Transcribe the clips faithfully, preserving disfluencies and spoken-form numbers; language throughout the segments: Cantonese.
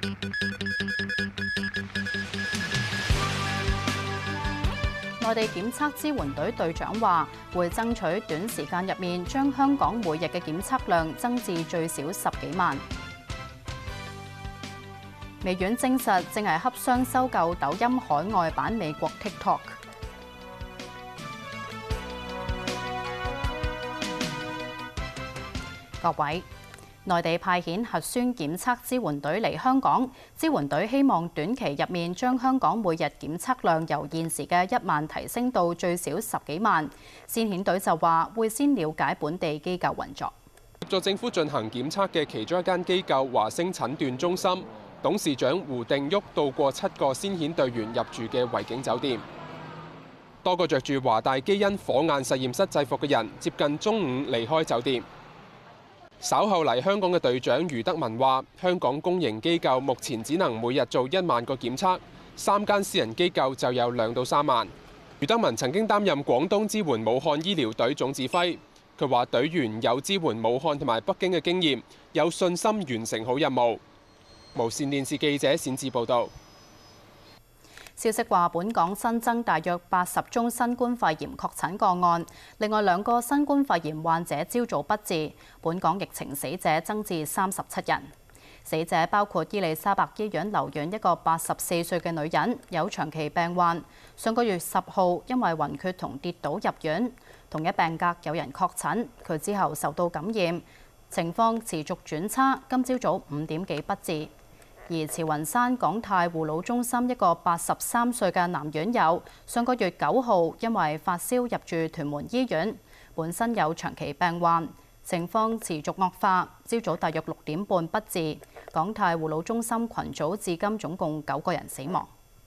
內地檢測支援隊隊長話，會爭取短時間入面將香港每日嘅檢測量增至最少十幾萬。微軟證實正係洽商收購抖音海外版美國 TikTok。各位，內地派遣核酸檢測支援隊嚟香港，支援隊希望短期入面將香港每日檢測量由現時嘅一萬提升到最少十幾萬。先遣隊就話會先了解本地機構運作。 協助政府進行檢測嘅其中一間機構華星診斷中心董事長胡定旭到過七個先遣隊員入住嘅維景酒店。多個着住華大基因火眼實驗室制服嘅人接近中午離開酒店。稍後嚟香港嘅隊長余德文話，香港公營機構目前只能每日做一萬個檢測，三間私人機構就有兩到三萬。余德文曾經擔任廣東支援武漢醫療隊總指揮，佢話隊員有支援武漢同埋北京嘅經驗，有信心完成好任務。無線電視記者冼志報導。 消息話，本港新增大約八十宗新冠肺炎確診個案，另外兩個新冠肺炎患者朝早不治。本港疫情死者增至三十七人，死者包括伊利沙伯醫院留院一個八十四歲嘅女人，有長期病患，上個月十號因為暈厥同跌倒入院。同一病格有人確診，佢之後受到感染，情況持續轉差，今朝早五點幾不治。而慈雲山港泰護老中心一個八十三歲嘅男院友，上個月九號因為發燒入住屯門醫院，本身有長期病患，情況持續惡化，朝早大約六點半不治。港泰護老中心群組至今總共九個人死亡。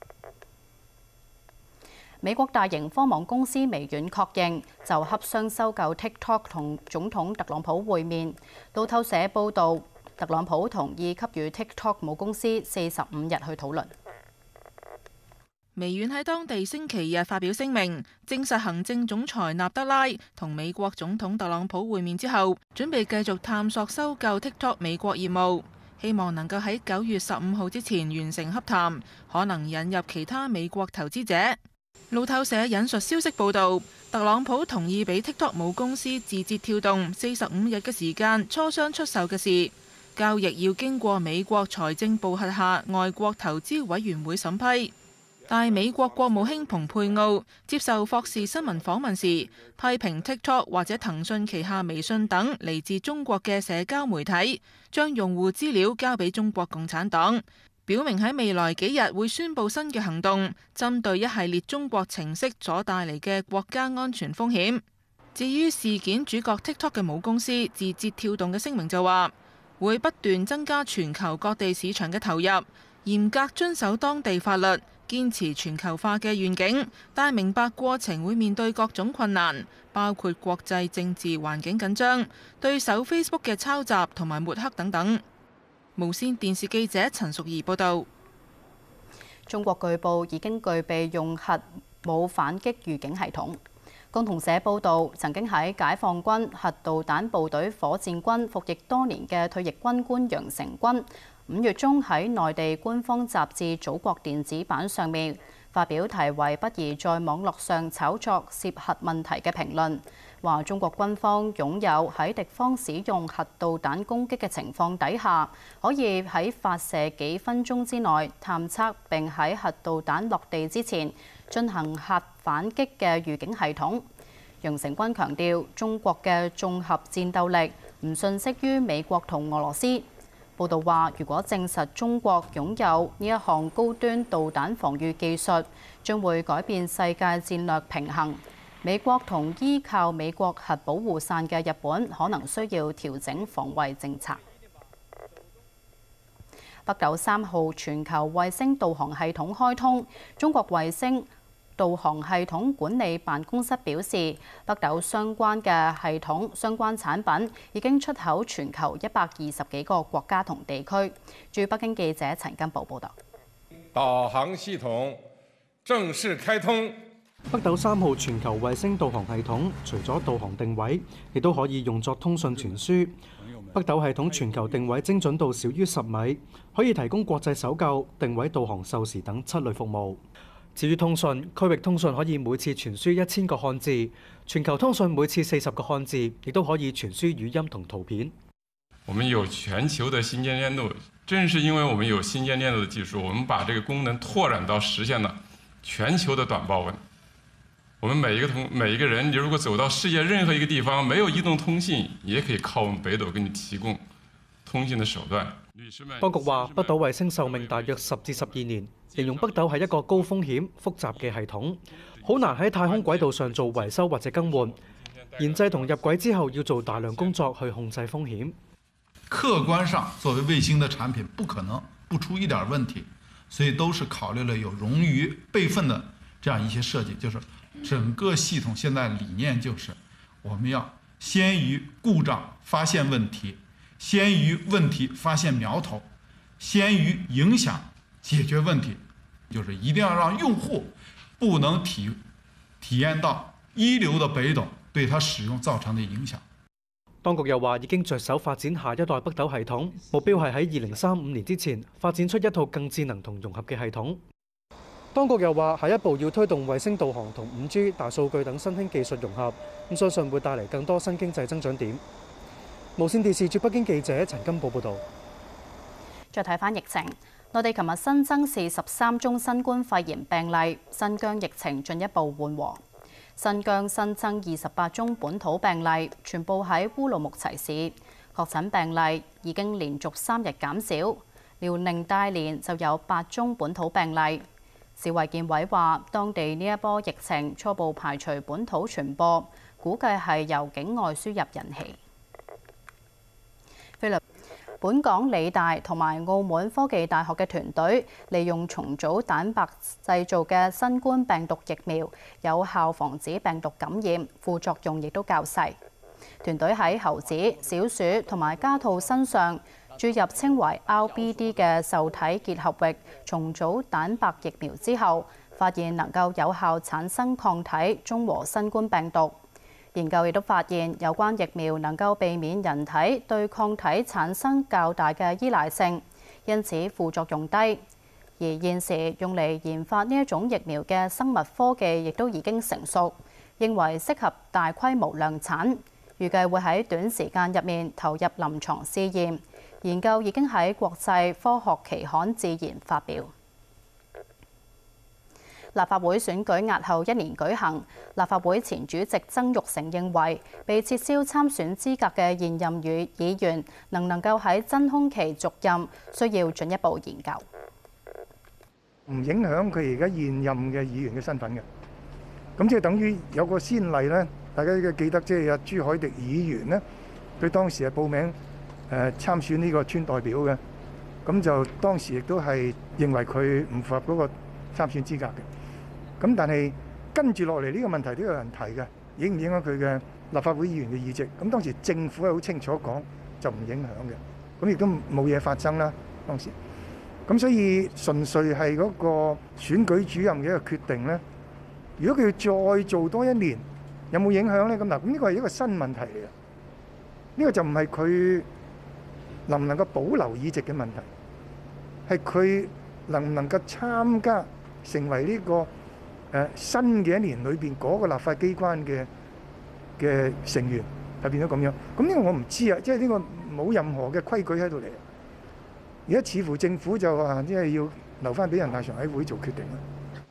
美國大型科網公司微軟確認就洽商收購 TikTok 同總統特朗普會面。路透社報導，特朗普同意給予 TikTok 母公司四十五日去討論。 微軟喺當地星期日發表聲明，證實行政總裁納德拉同美國總統特朗普會面之後，準備繼續探索收購 TikTok 美國業務，希望能夠喺九月十五號之前完成洽談，可能引入其他美國投資者。路透社引述消息報導，特朗普同意俾 TikTok 母公司字節跳動四十五日嘅時間磋商出售嘅事。交易要經過美國財政部轄下外國投資委員會審批，但美國國務卿蓬佩奧接受霍士新聞訪問時，批評 TikTok 或者騰訊旗下微信等嚟自中國嘅社交媒體，將用戶資料交俾中國共產黨，表明喺未來幾日會宣布新嘅行動，針對一系列中國程式所帶嚟嘅國家安全風險。至於事件主角 TikTok 嘅母公司字節跳動嘅聲明就話，會不斷增加全球各地市場嘅投入，嚴格遵守當地法律，堅持全球化嘅願景，但明白過程會面對各種困難，包括國際政治環境緊張、對手 Facebook 嘅抄襲同埋抹黑等等。無線電視記者陳淑儀報導。 中國據報已經具備用核武反擊預警系統。共同社報導，曾經喺解放軍核導彈部隊火箭軍服役多年嘅退役軍官楊成軍，五月中喺內地官方雜誌《祖國電子版》上面發表題為《不宜在網絡上炒作涉核問題》嘅評論，話中國軍方擁有喺敵方使用核導彈攻擊嘅情況底下，可以喺發射幾分鐘之內探測並喺核導彈落地之前進行核反擊嘅預警系統。楊成軍強調，中國嘅綜合戰鬥力唔遜色於美國同俄羅斯。報道話，如果證實中國擁有呢一項高端導彈防禦技術，將會改變世界戰略平衡。美國同依靠美國核保護傘嘅日本可能需要調整防衛政策。北斗三號全球衛星導航系統開通，中國衛星導航系統管理辦公室表示，北斗相關嘅系統相關產品已經出口全球一百二十幾個國家同地區。駐北京記者陳金寶報道。 導航系統正式開通。 北斗三號全球衛星導航系統除咗導航定位，亦都可以用作通訊傳輸。 北斗系統全球定位精準度少於十米，可以提供國際搜救、定位、導航、授時等七類服務。至於通訊，區域通訊可以每次傳輸一千個漢字，全球通訊每次四十個漢字，亦都可以傳輸語音同圖片。 我們有全球的心電鏈路，正是因為我們有心電鏈路的技術，我們把這個功能拓展到實現了全球的短報文。我們每一個同每一個人，你如果走到世界任何一個地方，沒有移動通信，也可以靠我們北斗給你提供通信的手段。 當局話，北斗衛星壽命大約十至十二年，形容北斗係一個高風險、複雜嘅系統，好難喺太空軌道上做維修或者更換。研製同入軌之後，要做大量工作去控制風險。 客觀上，作為衛星的產品，不可能不出一點問題，所以都是考慮了有冗餘備份的這樣一些設計，就是整個系統現在理念就是，我們要先於故障發現問題，先於問題發現苗頭，先於影響解決問題，就是一定要讓用戶不能體體驗到一流的北斗對它使用造成的影響。 當局又話已經着手發展下一代北斗系統，目標係喺二零三五年之前發展出一套更智能同融合嘅系統。當局又話下一步要推動衛星導航同五 G、大數據等新興技術融合，咁相信會帶嚟更多新經濟增長點。無線電視駐北京記者陳金寶報導。 再睇返疫情，內地琴日新增四十三宗新冠肺炎病例，新疆疫情進一步緩和。新疆新增二十八宗本土病例，全部喺烏魯木齊市。確診病例已經連續三日減少。遼寧大連就有八宗本土病例。市衛健委話，當地呢一波疫情初步排除本土傳播，估計係由境外輸入引起。菲律本港理大同埋澳門科技大學嘅團隊利用重組蛋白製造嘅新冠病毒疫苗，有效防止病毒感染，副作用亦都較細。團隊喺猴子、小鼠同埋家兔身上注入稱為 R B D 嘅受體結合域重組蛋白疫苗之後，發現能夠有效產生抗體，中和新冠病毒。研究亦都發現，有關疫苗能夠避免人體對抗體產生較大嘅依賴性，因此副作用低。而現時用嚟研發呢一種疫苗嘅生物科技亦都已經成熟，認為適合大規模量產，預計會喺短時間入面投入臨床試驗。研究已經喺國際科學期刊《自然》發表。立法會選舉押後一年舉行，立法會前主席曾鈺成認為，被撤銷參選資格嘅現任議議員能唔能夠喺真空期續任，需要進一步研究。 唔影響佢而家現任嘅議員嘅身份嘅，咁即係等於有個先例咧。大家記得即係阿朱凱廸議員咧，佢當時係報名誒參選呢個村代表嘅，咁就當時亦都係認為佢唔符合嗰個參選資格嘅。咁但係跟住落嚟呢個問題都有人提嘅，影唔影響佢嘅立法會議員嘅議席？咁當時政府係好清楚講就唔影響嘅，咁亦都冇嘢發生啦當時。咁所以純粹係嗰個選舉主任嘅一個決定咧。如果佢要再做多一年，有冇影響咧？咁嗱，咁呢個係一個新問題嚟嘅。呢個就唔係佢能唔能夠保留議席嘅問題，係佢能唔能夠參加成為呢個誒新嘅一年裏邊嗰個立法機關嘅嘅成員，係變咗咁樣。咁呢個我唔知啊，即係呢個冇任何嘅規矩喺度嚟。而家似乎政府就話即係要留翻俾人大常委會做決定啦。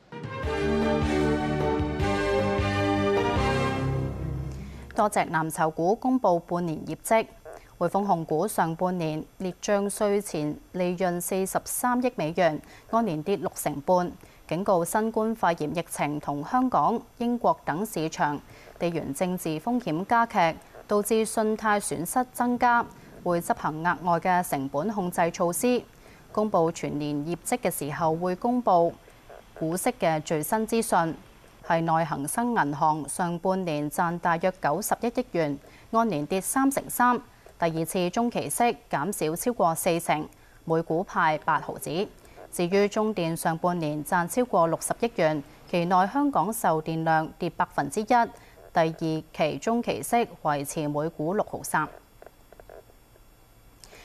多隻藍籌股公布半年業績，匯豐控股上半年列賬稅前利潤四十三億美元，按年跌六成半，警告新冠肺炎疫情同香港、英國等市場地緣政治風險加劇，導致信貸損失增加，會執行額外嘅成本控制措施。公布全年業績嘅時候會公布股息嘅最新資訊。係內恒生銀行上半年賺大約九十一億元，按年跌三成三，第二次中期息減少超過四成，每股派八毫子。至於中電上半年賺超過六十億元，期內香港售電量跌百分之一，第二期中期息維持每股六毫三。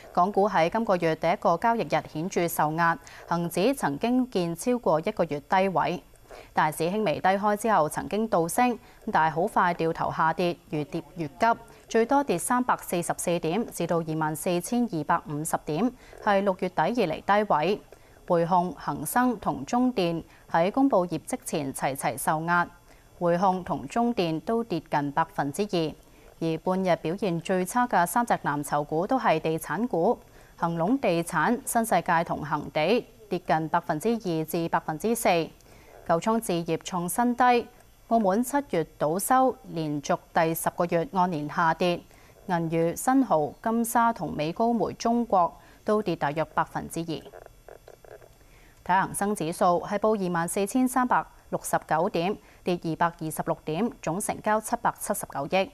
港股喺今個月第一個交易日顯著受壓，恒指曾經見超過一個月低位。大市輕微低開之後曾經倒升，但係好快掉頭下跌，越跌越急，最多跌三百四十四點，至到二萬四千二百五十點，係六月底以嚟低位。匯控、恒生同中電喺公佈業績前齊齊受壓，匯控同中電都跌近百分之二，而半日表現最差嘅三隻藍籌股都係地產股，恒隆地產、新世界同恒地跌近百分之二至百分之四。九倉置業創新低，澳門七月賭收連續第十個月按年下跌，銀娛、新濠、金沙同美高梅中國都跌大約百分之二。睇下恒生指數係報二萬四千三百六十九點，跌二百二十六點，總成交七百七十九億。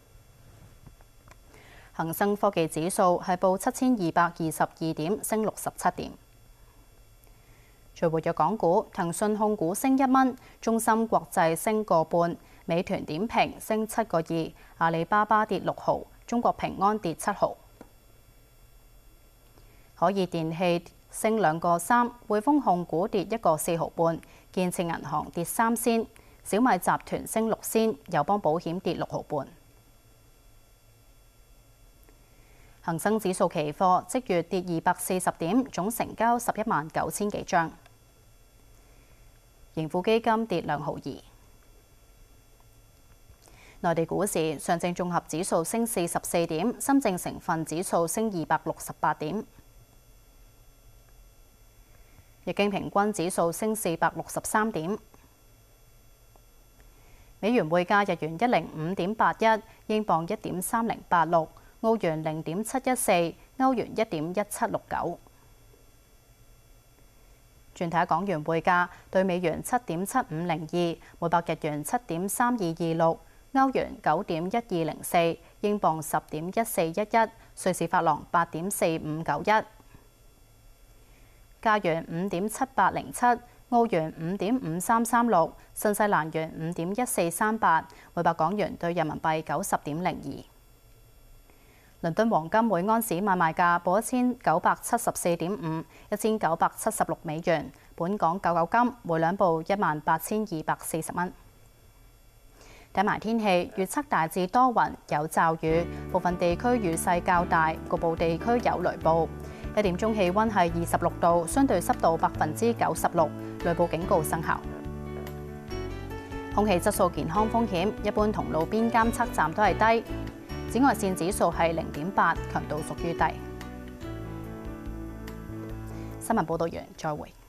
恒生科技指數係報七千二百二十二點，升六十七點。最活躍港股，騰訊控股升一蚊，中芯國際升個半，美團點評升七個二，阿里巴巴跌六毫，中國平安跌七毫。可以電器升兩個三，匯豐控股跌一個四毫半，建設銀行跌三仙，小米集團升六仙，友邦保險跌六毫半。恒生指數期貨即月跌二百四十點，總成交十一萬九千幾張。盈富基金跌兩毫二。內地股市，上證綜合指數升四十四點，深證成分指數升二百六十八點。日經平均指數升四百六十三點。美元匯價：日元一零五點八一，英鎊一點三零八六，澳元零點七一四，歐元一點一七六九。轉睇下港元匯價，對美元七點七五零二，每百日元七點三二二六，歐元九點一二零四，英鎊十點一四一一，瑞士法郎八點四五九一。加元五點七八零七，澳元五點五三三六，新西蘭元五點一四三八，每百港元對人民幣九十點零二。倫敦黃金每安士買賣價報一千九百七十四點五，一千九百七十六美元。本港九九金每兩報一萬八千二百四十蚊。睇埋天氣，預測大致多雲有驟雨，部分地區雨勢較大，局部地區有雷暴。一點鐘氣溫係二十六度，相對濕度百分之九十六，雷暴警告生效。空氣質素健康風險，一般同路邊監測站都係低。紫外線指數係零點八，強度屬於低。新聞報道完，再會。